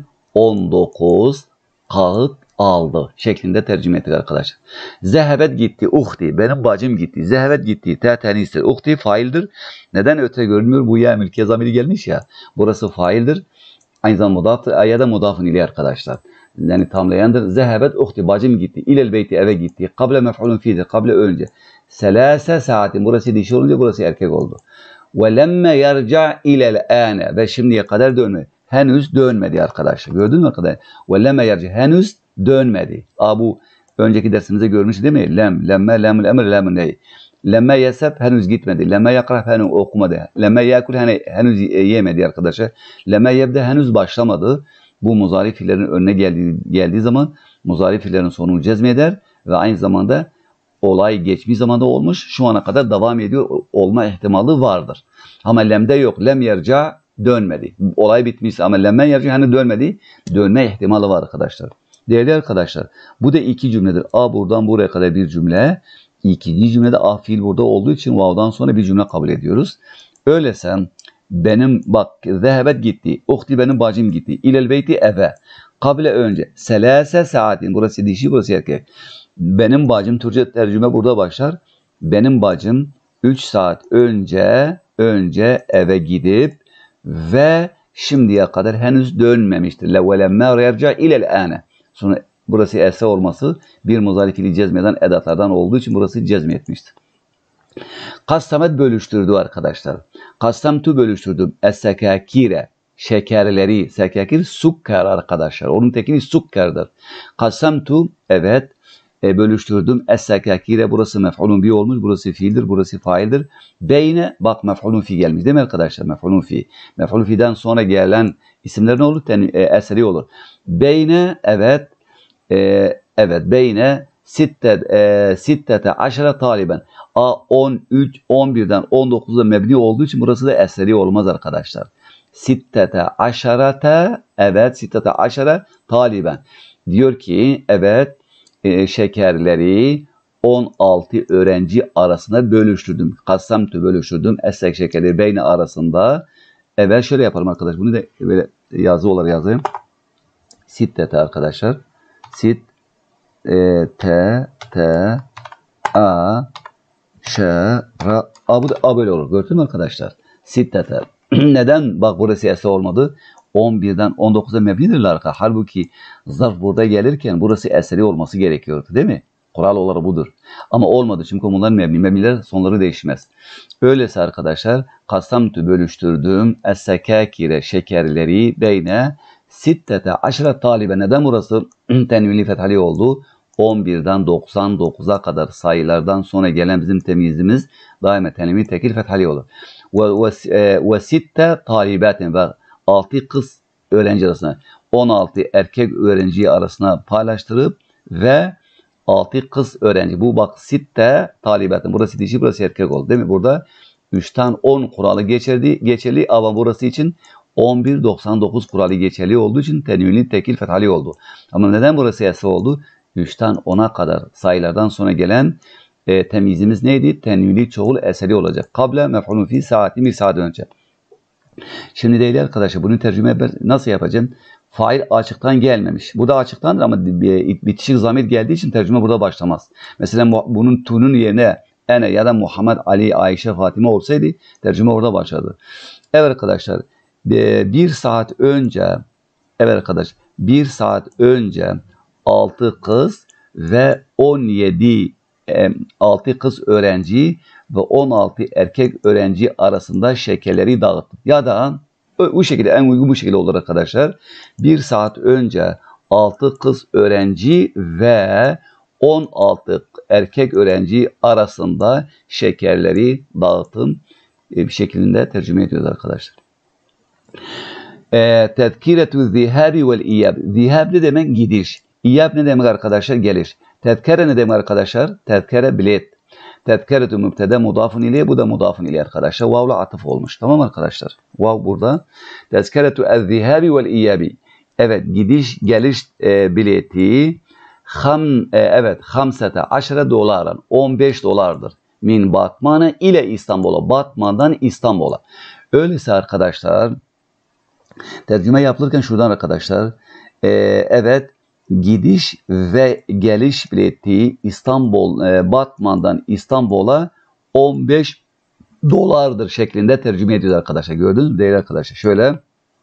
19 kağıt aldı şeklinde tercüme ettik arkadaşlar. Zehebet gitti, uhti, benim bacım gitti. Zehebet gitti, tenistir, uhti faildir. Neden öte görünmüyor? Bu ya mülkiye zamiri gelmiş ya. Burası faildir. Aynı zamanda mudaftır ya da mudafın ile arkadaşlar. Yani tamlayandır. Zehebet uhti, bacım gitti. İlel beyti, eve gitti. Kable mef'ulun fi'dir, kable önce. Selase saatin, burası dişi olunca burası erkek oldu. Ve lemme yerca ilel âne, ve şimdiye kadar dönmedi. Henüz dönmedi arkadaşlar. Gördün mü arkadaşlar? Ve lemme yerca, henüz dönmedi. Bu önceki dersimizde görmüş değil mi? Lemme, lemül emr, lemül ney. Lemme yesep henüz gitmedi. Lemme yakrah henüz okumadı. Lemme yakul henüz yemedi arkadaşlar. Lemme yebde henüz başlamadı. Bu muzari fiillerin önüne geldiği zaman muzari fiillerin sonunu cezmeder ve aynı zamanda olay geçmiş zamanda olmuş, şu ana kadar devam ediyor olma ihtimali vardır. Ama lemde yok. Lem yerca dönmedi. Olay bitmiş ama lemme yerca hani dönmedi. Dönme ihtimali var arkadaşlar. Değerli arkadaşlar, bu da iki cümledir. Buradan buraya kadar bir cümle. İkinci cümlede fiil burada olduğu için vav'dan sonra bir cümle kabul ediyoruz. Öyleyse benim bak zehebet gitti. Uhti benim bacım gitti. İlel beyti eve. Kable önce. Selase saatin. Burası dişi, burası erkek. Benim bacım, Türkçe tercüme burada başlar. Benim bacım 3 saat önce eve gidip ve şimdiye kadar henüz dönmemiştir. Levelemme yerca ilel âne. Sonra burası ese olması bir muzari fiili cezmeden edatlardan olduğu için burası cezmetmiştir. Kastamet bölüştürdü arkadaşlar. Kastamtu bölüştürdüm. Es-sekakire. Şekerleri. Sekakir sukkar arkadaşlar. Onun tekini sukkardır. Kastamtu evet. Bölüştürdüm. Es-sekakire. Burası mef'ulun bi olmuş. Burası fiildir. Burası faildir. Beyne bak mef'ulun fi gelmiş değil mi arkadaşlar? Mef'ulun fi. Mef'ulun fi'den sonra gelen isimler ne olur? Eseri olur. Beyne evet. Evet. Beyne sittete aşere taliben. 13, 11'den 19'da mebni olduğu için burası da eseri olmaz arkadaşlar. Sittete aşerete evet sittete aşere taliben. Diyor ki evet şekerleri 16 öğrenci arasında bölüştürdüm. Kassamtü bölüştürdüm. Essek şekerleri beyni arasında. Evet şöyle yapalım arkadaşlar. Bunu da böyle yazı olarak yazayım. Sittete arkadaşlar. Bu da böyle olur. Gördün mü arkadaşlar? Sittete. Neden? Bak burası ese olmadı. 11'den 19'a mebnidirler arkadaşlar. Halbuki zarf burada gelirken burası eseri olması gerekiyordu değil mi? Kural olarak budur. Ama olmadı çünkü bunların mebni. Mebniler sonları değişmez. Öyleyse arkadaşlar kasamtü bölüştürdüm. Es-sekakire şekerleri beyne sittete aşre talibe. Neden burası tenvili fethali oldu? 11'den 99'a kadar sayılardan sonra gelen bizim temyizimiz daima tenvili tekil fethali olur. Ve sitte talibatin ve 6 kız öğrenci arasına 16 erkek öğrenci arasına paylaştırıp ve 6 kız öğrenci. Bu bak sitte talibatin. Burası dişi, burası erkek oldu değil mi? Burada 3'ten 10 kuralı geçerli ama burası için 11.99 kuralı geçerli olduğu için tenvili tekil fethali oldu. Ama neden burası ese oldu? 3'ten 10'a kadar sayılardan sonra gelen temizimiz neydi? Tenvili çoğul eseri olacak. Kable mef'ulun fi saati bir saat önce. Şimdi değerli arkadaşlar bunu tercüme nasıl yapacağım? Fail açıktan gelmemiş. Bu da açıktandır ama bitişik zamir geldiği için tercüme burada başlamaz. Mesela bunun tu'nun yerine ene ya da Muhammed, Ali, Ayşe, Fatime olsaydı tercüme orada başladı. Evet arkadaşlar bir saat önce evet arkadaş bir saat önce 6 kız ve 6 kız öğrenci ve 16 erkek öğrenci arasında şekerleri dağıttım. Ya da bu şekilde en uygun bu şekilde olur arkadaşlar. Bir saat önce 6 kız öğrenci ve 16 erkek öğrenci arasında şekerleri dağıttım bir şeklinde tercüme ediyoruz arkadaşlar. Tezkiretü zihabi vel iyab. Zihab ne demek? Gidiş. İyab ne demek arkadaşlar? Geliş. Tezkere ne demek arkadaşlar? Tezkere bilet. Tezkeretü mübtede mudafun ileyh. Bu da mudafun ileyh arkadaşlar. Vav'la atıf olmuş. Tamam arkadaşlar. Vav burada. Tezkeretü zihabi vel iyabi. Evet gidiş geliş bileti evet 15 doların 15 dolardır. Min Batman'a ile İstanbul'a. Batman'dan İstanbul'a. Öyleyse arkadaşlar tercüme yapılırken şuradan arkadaşlar evet gidiş ve geliş bileti Batman'dan İstanbul'a 15 dolardır şeklinde tercüme ediyoruz arkadaşlar. Gördünüz mü değerli arkadaşlar? Şöyle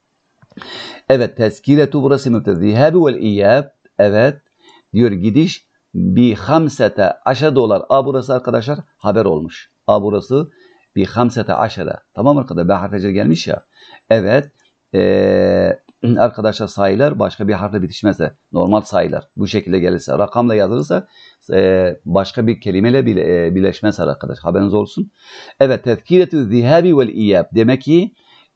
evet tezkiretu burası mübteda zihabi vel iyab. Evet diyor gidiş bi 15 dolar. Burası arkadaşlar haber olmuş. Burası bi 15. Tamam arkadaşlar? B harfece gelmiş ya. Evet. Arkadaşlar sayılar başka bir harfle bitişmezse normal sayılar bu şekilde gelirse rakamla yazılırsa başka bir kelimeyle birleşmez arkadaş haberiniz olsun. Evet tezkiretü zihabi vel iyab demek ki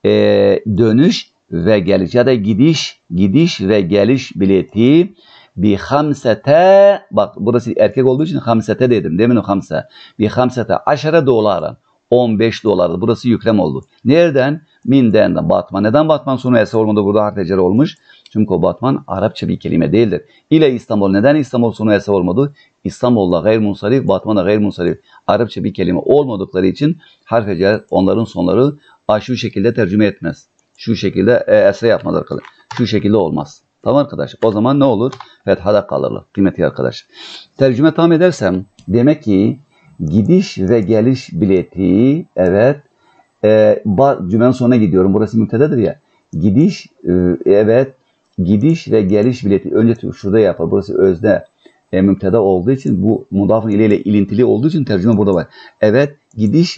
dönüş ve geliş ya da gidiş ve geliş bileti bi 15 bak burası erkek olduğu için 15 dedim demin o 15 bi 15 dolara 15 dolar. Burası yüklem oldu. Nereden? Minden Batman. Neden Batman sonu ese olmadı? Burada harf ecere olmuş. Çünkü o Batman Arapça bir kelime değildir. İle İstanbul. Neden İstanbul sonu ese olmadı? İstanbul'da gayrimunsarif, Batman'da gayrimunsarif. Arapça bir kelime olmadıkları için harf ecere onların sonları şu şekilde tercüme etmez. Şu şekilde esre yapmaz arkadaşlar. Şu şekilde olmaz. Tamam arkadaş. O zaman ne olur? Fethada kalırlar. Kıymetli arkadaş. Tercüme tam edersem demek ki gidiş ve geliş bileti evet cümlenin sonuna gidiyorum. Burası mübtedadır ya. Gidiş evet gidiş ve geliş bileti önce şurada yapar. Burası özne mübteda olduğu için bu mudafın ile ilintili olduğu için tercüme burada var. Evet gidiş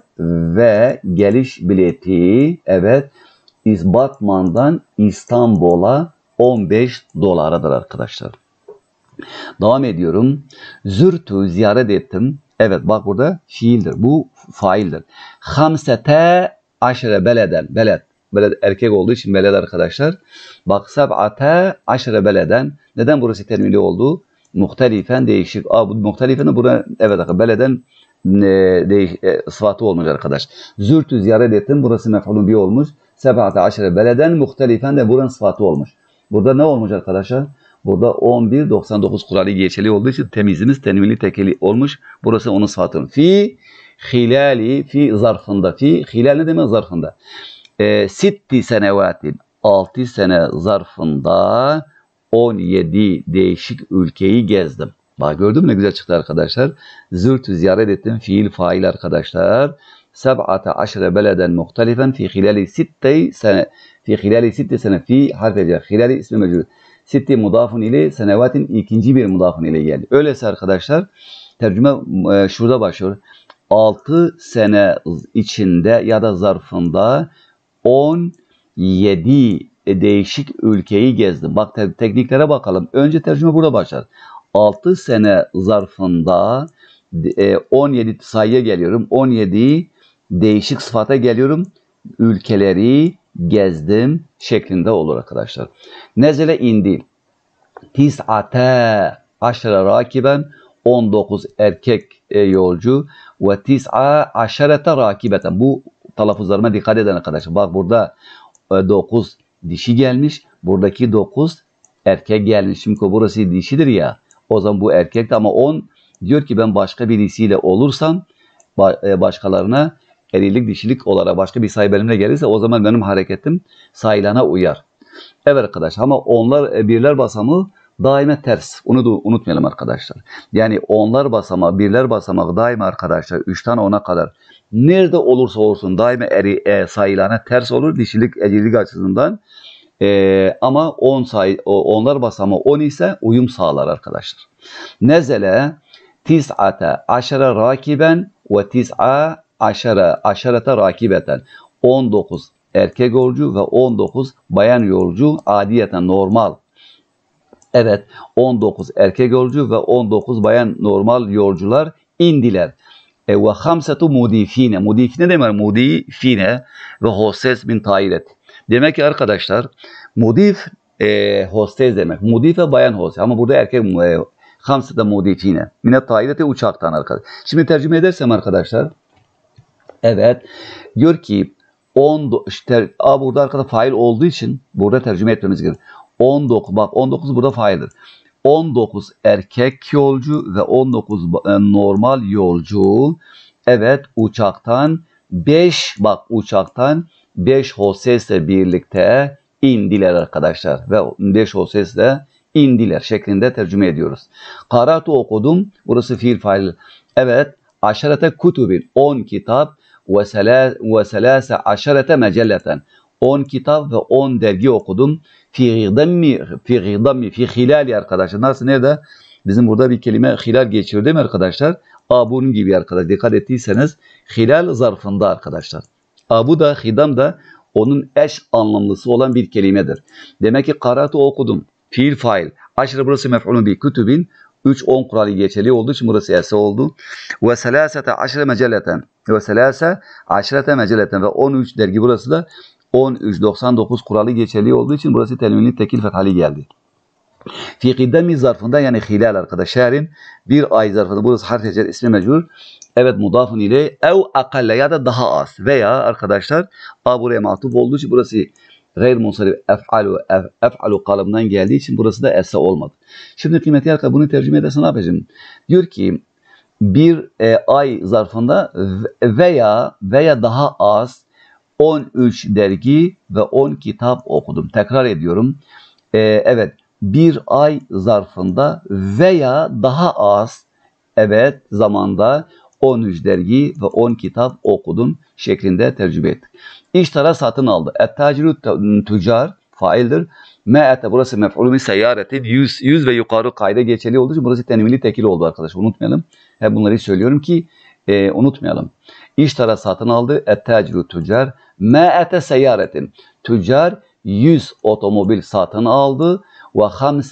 ve geliş bileti evet Batman'dan İstanbul'a 15 dolaradır arkadaşlar. Devam ediyorum. Zürtü ziyaret ettim. Evet bak burada fiildir. Bu faildir. 15 beleden. Beled erkek olduğu için beled arkadaşlar. Bak 17 beleden. Neden burası termini oldu? Muhtelifen değişik. Bu muhtelifen burada evet arkadaşlar beleden sıfatı olmuş arkadaş. Zürtü ziyaret ettim. Burası mef'ulun bir olmuş. 17 beleden muhtelifen de buranın sıfatı olmuş. Burada ne olmuş arkadaşlar? Burada 11.99 kuralı geçerli olduğu için temizimiz tenvinli tekeli olmuş. Burası onun sıfatı. Fi hilali fi zarfında. Fi hilal ne demek zarfında? 6 senevatin 6 sene zarfında 17 değişik ülkeyi gezdim. Bak gördün mü ne güzel çıktı arkadaşlar. Zürtü ziyaret ettim. Fiil fail arkadaşlar. 17 beleden muhtelifen fi hilali 6 sene. Fi hilali 6 sene fi harfece. Hilali ismi mecrur. Sitti mudafun ile senevatin ikinci bir mudafun ile geldi. Öyleyse arkadaşlar tercüme şurada başlıyor. 6 sene içinde ya da zarfında 17 değişik ülkeyi gezdim. Bak tekniklere bakalım. Önce tercüme burada başlar. 6 sene zarfında 17 sayıya geliyorum. 17 değişik sıfata geliyorum. Ülkeleri gezdim şeklinde olur arkadaşlar. Nezele indi. 19 rakiben 19 erkek yolcu ve 19 rakibeten. Bu telaffuzlarıma dikkat edin arkadaşlar. Bak burada 9 dişi gelmiş. Buradaki 9 erkek gelmiş. Çünkü burası dişidir ya. O zaman bu erkekti ama 10 diyor ki ben başka birisiyle olursam başkalarına erilik dişilik olarak başka bir sayı benimle gelirse o zaman benim hareketim sayılana uyar. Evet arkadaşlar ama onlar birler basamağı daima ters. Onu da unutmayalım arkadaşlar. Yani onlar basamağı, birler basamağı daima arkadaşlar 3'ten 10'a kadar nerede olursa olsun daima sayılana ters olur dişilik, ecillik açısından. Ama onlar basamağı 10 ise uyum sağlar arkadaşlar. Nezele tis'ate aşere rakiben ve tis'a aşerete rakibeten. 19 erkek yolcu ve 19 bayan yolcu adiyeten normal. Evet 19 erkek yolcu ve 19 bayan normal yolcular indiler. Ve hamsetu mudifine. Mudifine demek mudifine ve hostes bin tayiret. Demek ki arkadaşlar mudif hostes demek. Mudife bayan hostes. Ama burada erkek hamsete mudifine. Mine tayireti uçaktan arkadaşlar. Şimdi tercüme edersem arkadaşlar. Evet. Diyor ki burada arkada fail olduğu için burada tercüme etmemiz gerekiyor. 19 bak 19 burada faildir. 19 erkek yolcu ve 19 normal yolcu. Evet uçaktan 5 hostesle birlikte indiler arkadaşlar. Ve 5 hostesle indiler şeklinde tercüme ediyoruz. Karatu okudum. Burası fiil fail. Evet. Aşerete kutubin 10 kitap ve selase aşerete mecelleten 10 kitap ve 10 dergi okudum. Fi hilali arkadaşlar. Nasıl nerede? Bizim burada bir kelime hilal geçiyor değil mi arkadaşlar? Bunun gibi arkadaşlar. Dikkat ettiyseniz hilal zarfında arkadaşlar. Bu da hidam da onun eş anlamlısı olan bir kelimedir. Demek ki karatu okudum. Fiil fail. Aşırı burası mef'ulun bi kütübin. 3-10 kuralı geçerli olduğu için burası ese oldu. Ve selasete aşire mecelleten. Ve selase aşirete mecelleten. Ve 13 dergi burası da 13-99 kuralı geçerli olduğu için burası tenvinli tekil fethali geldi. Fi kıddemi zarfında yani hilal arkadaşlarım bir ay zarfında burası harf ismi mecbur. Evet mudafun ile ev akalle ya da daha az veya arkadaşlar buraya matuf olduğu için burası gayr munsarif ef'alu kalıbından geldiği için burası da esse olmadı. Şimdi kıymetli arkadaşlar bunu tercüme edersen ne yapacağım? Diyor ki bir ay zarfında veya daha az 13 dergi ve 10 kitap okudum. Tekrar ediyorum. Evet bir ay zarfında veya daha az zamanda 13 dergi ve 10 kitap okudum şeklinde tercüme ettik. İştara satın aldı. Et-taciru tüccar faildir. Me'ete burası mef'ulü min seyyaretin 100 ve yukarı kayda geçerli olduğu için burası tenvili tekil oldu arkadaşlar. Unutmayalım. Hep bunları söylüyorum ki unutmayalım. İştara satın aldı. Et-taciru tüccar. Me'ete seyyaretin. Tüccar 100 otomobil satın aldı. Ve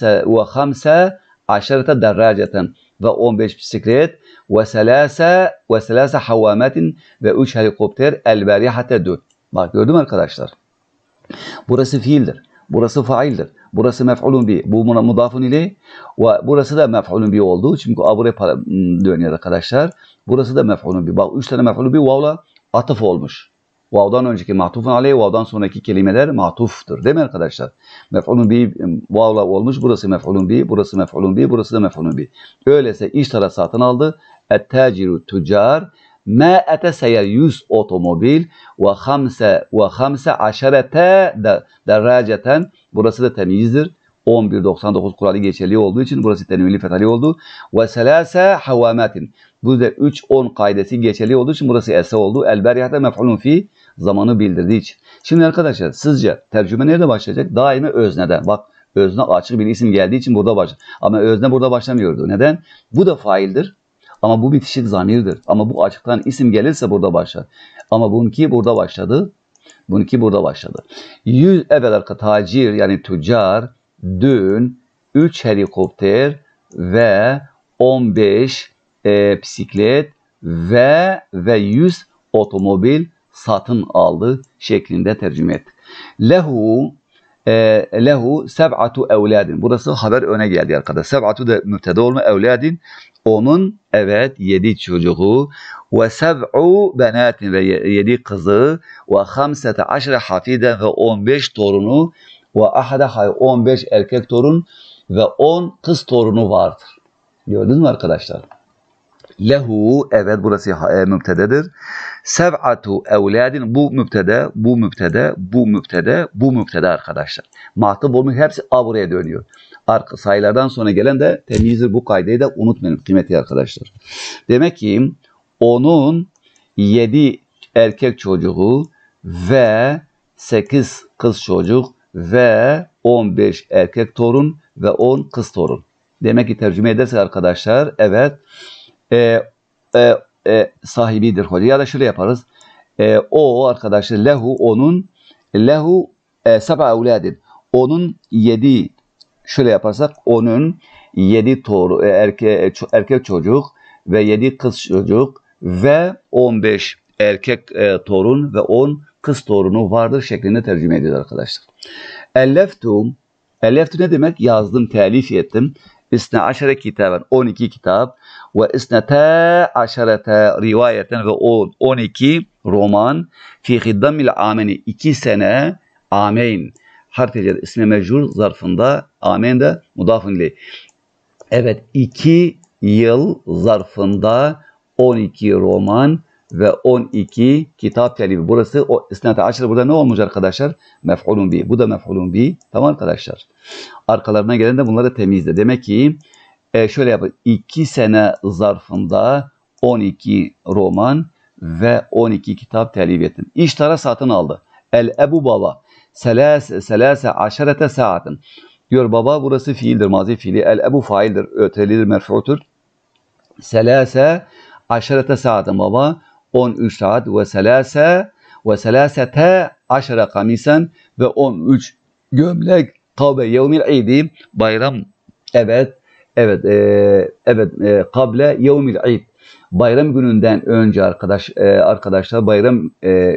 hamse aşerete derraceten ve 15 bisiklet ve selase havamatin ve 3 helikopter el-berihate dün. Bak gördün mü arkadaşlar? Burası fiildir. Burası faildir. Burası mef'ulun bi. Bu mudafun ile ve burası da mef'ulun bi oldu. Çünkü buraya dönüyor arkadaşlar. Burası da mef'ulun bi. Bak 3 tane mef'ulun bi vavla atıf olmuş. Vav'dan önceki matufun aleyh, vav'dan sonraki kelimeler matuftur. Değil mi arkadaşlar? Mef'ulun bi vav'la olmuş. Burası mef'ulun bi, burası mef'ulun bi, burası da mef'ulun bi. Öyleyse iştara satın aldı. Et-taciru tüccar. Me'ete seyyar 100 otomobil ve hamse aşerete derraceten. Burası da temyizdir. 11.99 kuralı geçerli olduğu için burası tenvili fethali oldu. Ve selase havamatin. Bu da 3-10 kaidesi geçerli olduğu için burası ese oldu. El-berihate mef'ulun fi zamanı bildirdiği için. Şimdi arkadaşlar sizce tercüme nerede başlayacak? Daima özneden. Bak özne açık bir isim geldiği için burada başlıyor. Ama özne burada başlamıyordu. Neden? Bu da faildir. Ama bu bitişik zamirdir. Ama bu açıktan isim gelirse burada başlar. Ama bununki burada başladı. Bununki burada başladı. 100 tacir yani tüccar dün 3 helikopter ve 15 bisiklet ve 100 otomobil satın aldı şeklinde tercüme ettik. Lehu seb'atu evladin. Burası haber öne geldi arkadaşlar. Seb'atu da mübteda olma evladin. Onun 7 çocuğu ve seb'u benatin ve 7 kızı ve 15 hafiden ve 15 torunu ve 15 erkek torun ve 10 kız torunu vardır. Gördünüz mü arkadaşlar? Lehu, evet burası mübtededir. Seb'atu evladin, bu mübtede, bu mübtede, bu mübtede, bu mübtede arkadaşlar. Muhatap olmuş, hepsi buraya dönüyor. Sayılardan sonra gelen de temyizdir. Bu kaydeyi de unutmayın kıymetli arkadaşlar. Demek ki onun 7 erkek çocuğu ve 8 kız çocuk ve 15 erkek torun ve 10 kız torun. Demek ki tercüme edersek arkadaşlar, evet sahibidir hoca. Ya da şöyle yaparız. O arkadaşlar lehu, onun lehu seb'a evladin. Onun 7, şöyle yaparsak onun 7 erkek çocuk ve 7 kız çocuk ve 15 erkek torun ve 10 kız torunu vardır şeklinde tercüme ediyor arkadaşlar. Elleftu ne demek? Yazdım, telif ettim. İsne aşere kitaben, 12 kitap ve isnete aşerete rivayeten ve 12 roman fi hiddamil ameni, 2 sene, ameyn harf-i ismi mecrur zarfında, ameyn de mudafun ileyh. Evet, 2 yıl zarfında 12 roman ve 12 kitap telifi. Burası o isnete aşırı, burada ne olmuş arkadaşlar? Mef'ulun bi. Bu da mef'ulun bi. Tamam arkadaşlar. Arkalarına gelen de bunları temizle. Demek ki şöyle yapın. 2 sene zarfında 12 roman ve 12 kitap telif ettim. İştara satın aldı. El ebu baba. Selase aşerete saatin. Diyor baba, burası fiildir, mazi fiili. El ebu faildir, ötelidir, merfu'tur. Selase aşerete saatin, baba 13 saat ve selasete aşere kamisen ve 13 gömlek kavbe yevmil idi, bayram, kable yevmil id, bayram gününden önce arkadaşlar bayram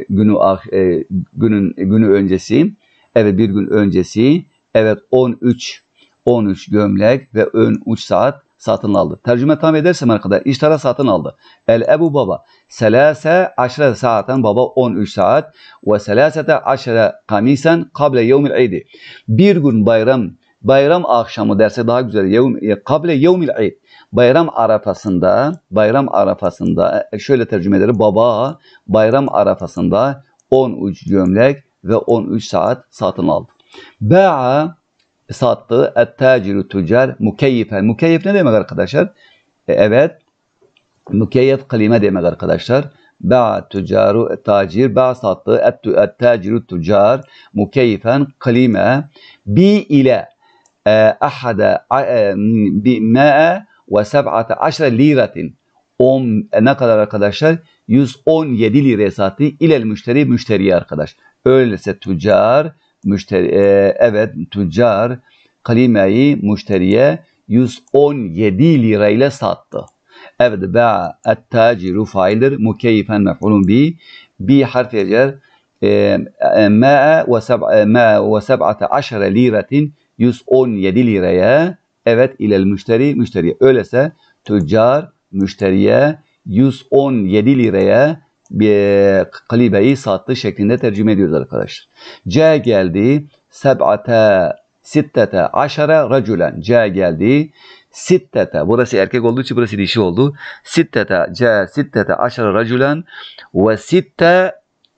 günü öncesi, evet bir gün öncesi, evet 13 gömlek ve 13 saat satın aldı. Tercüme tam edersem arkadaşlar, iştara satın aldı. El ebu baba selase aşre saaten, baba 13 saat ve selasete aşre kamisen kable yevmil idi. Bir gün bayram akşamı derse daha güzel, kable yevmil id. Bayram arafasında şöyle tercüme ederim. Baba bayram arafasında 13 gömlek ve 13 saat satın aldı. Ba'a sattı, et-taciru tüccar mukeyyifen. Mukeyyif ne demek arkadaşlar? Evet, mukeyyif klime demek arkadaşlar. Ba'a tüccaru tacir, ba'a sattı, et-taciru tüccar mukeyyifen klime bi ile ahada bi ma'a ve seb'ate aşre liratin. Ne kadar arkadaşlar? 117 liraya sattı. İlel müşteriye arkadaş. Öyleyse tüccar tüccar kalimeyi müşteriye 117 lirayla sattı. Evet, ba'a et-taciru faildir, mukeyyifen mef'ulun bi harf-i cer, ma'a ve seb'ate aşere liratin, 117 liraya, evet, ilel müşteriye. Öyleyse tüccar müşteriye 117 liraya kalibeyi sattı şeklinde tercüme ediyoruz arkadaşlar. C geldi. Sittete aşere raculen. C geldi. Sittete. Burası erkek olduğu için burası dişi oldu. Sittete aşere raculen ve sitte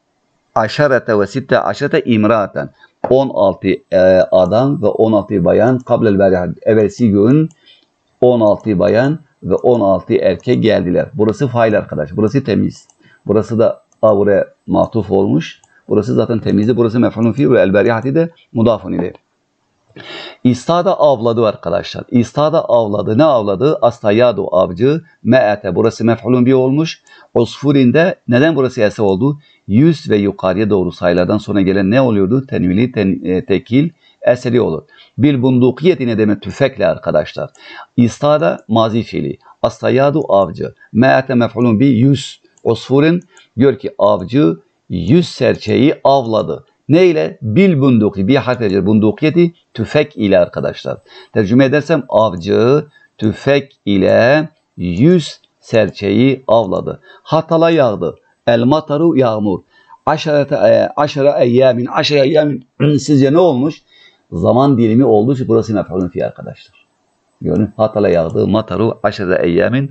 aşerete imraten. 16 adam ve 16 bayan kablel berihat. Evvelsi gün 16 bayan ve 16 erkek geldiler. Burası fail arkadaş. Burası temiz. Burası da buraya matuf olmuş. Burası zaten temizdi. Burası mef'ulun fi ve el-berihati de mudafun ileyh. İstada avladı arkadaşlar. İstada avladı. Ne avladı? Astayadu avcı. Me'ete. Burası mef'ulun bi olmuş. Usfurinde neden burası ese oldu? 100 ve yukarıya doğru sayılardan sonra gelen ne oluyordu? Tenvili, tekil, eseri olur. Bil bundukiyeti ne demek? Tüfekle arkadaşlar. İstada mazi fiili. Astayadu avcı. Me'ete mef'ulun bi 100. Usfurin diyor ki avcı 100 serçeyi avladı. Ne ile? Bil bunduki. Bir harf eder. Bundukiyeti tüfek ile arkadaşlar. Tercüme edersem avcı tüfek ile 100 serçeyi avladı. Hatala yağdı. El mataru yağmur. Aşere eyyamin. Sizce ne olmuş? Zaman dilimi olduğu için burası mef'ulun fi arkadaşlar. Görün. Hatala yağdı. Mataru aşere eyyamin.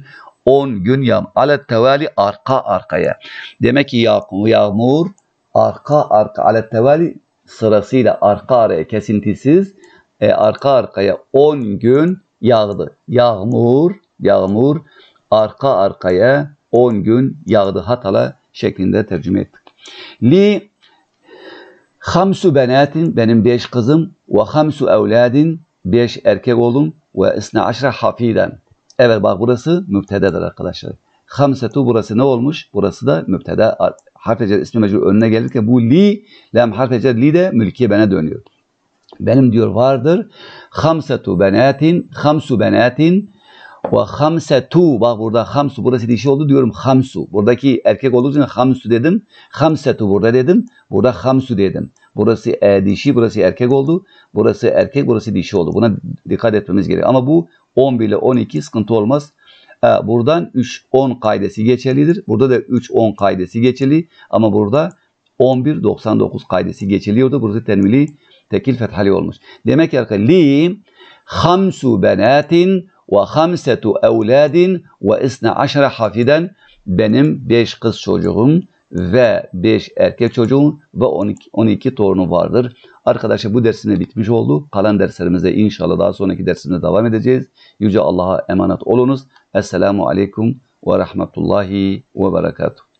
10 gün alet tevali arka arkaya. Demek ki yağmur arka alet tevali sırasıyla arka araya kesintisiz arka arkaya 10 gün yağdı. Yağmur arka arkaya 10 gün yağdı. Hatala şeklinde tercüme ettik. Li hamsu benatin, benim 5 kızım, ve hamsu evladin, 5 erkek oğlum, ve isna aşra hafiden. Evet bak burası mübtedadır arkadaşlar. Hamsetu burası ne olmuş? Burası da mübteda. Harf-i cer ismi mecrur önüne gelirken bu li, lam harf-i cer li de mülkiye bana dönüyor. Benim diyor vardır. Hamsetu benatin ve hamsetu. Bak burada hamsu burası dişi oldu diyorum hamsu. Buradaki erkek olduğu için hamsu dedim. Hamsetu burada dedim. Burada hamsu dedim. Burası dişi, burası erkek oldu. Burası erkek, burası dişi oldu. Buna dikkat etmemiz gerekiyor. Ama bu 11 ile 12 sıkıntı olmaz. Buradan 3-10 kaidesi geçerlidir. Burada da 3-10 kaidesi geçerli. Ama burada 11-99 kaidesi geçerliyordu. Burası tenvili tekil fethali olmuş. Demek ki arkadaşlar li hamsu benatin ve hamsetu evladin ve isna aşara hafiden, benim 5 kız çocuğum ve 5 erkek çocuğum ve 12 torunum vardır. Arkadaşlar bu dersimiz bitmiş oldu. Kalan derslerimizde inşallah daha sonraki dersimizde devam edeceğiz. Yüce Allah'a emanet olunuz. Esselamu Aleyküm ve Rahmetullahi ve Berekatuhu.